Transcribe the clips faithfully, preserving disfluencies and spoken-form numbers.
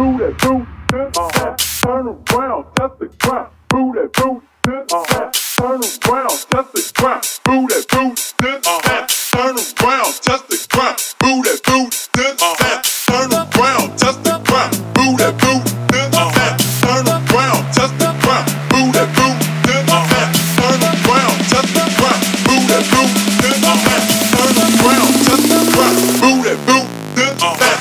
move that boot to the back, turn around, touch the ground, move that boot to the back, turn around, touch the ground, move that boot to the back, turn around, touch the ground, move that boot to the back, turn around, touch the ground, move that boot to the back, turn around, touch the ground, move that boot to the back, turn around, touch the ground, move that boot to the back, turn around, touch the ground, move that boot to the back.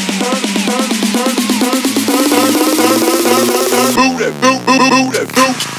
Move that boot, move that boot.